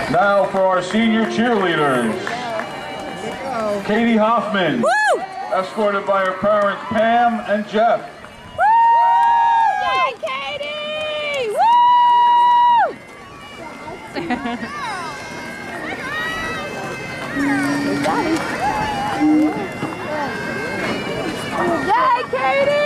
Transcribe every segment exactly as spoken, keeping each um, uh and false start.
Now for our senior cheerleaders. Katie Hoffman, Woo! escorted by her parents Pam and Jeff. Woo! Yay, Katie! Woo! Yay, Katie!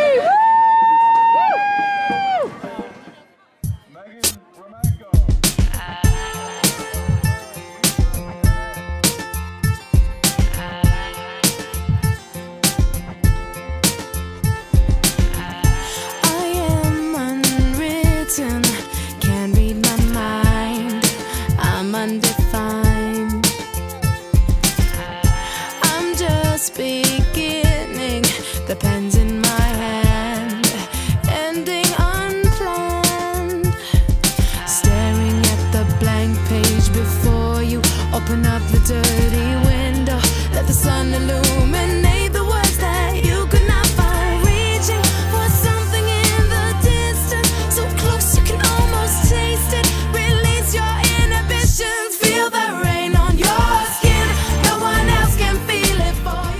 Beginning, the pen's in my hand, ending unplanned. Staring at the blank page before you, open up the dirty window, let the sun illuminate the words that you could not find. Reaching for something in the distance, so close you can almost taste it. Release your inhibitions, feel the rain on your skin. No one else can feel it for you.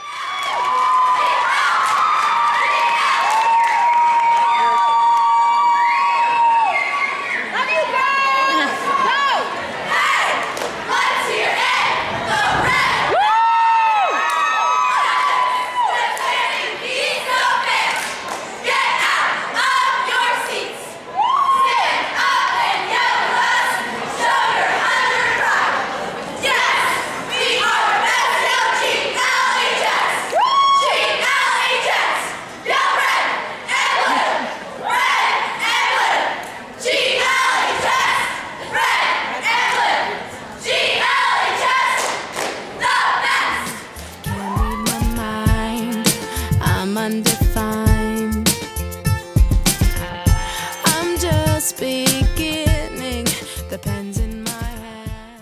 Undefined. I'm just beginning, the pen's in my hand.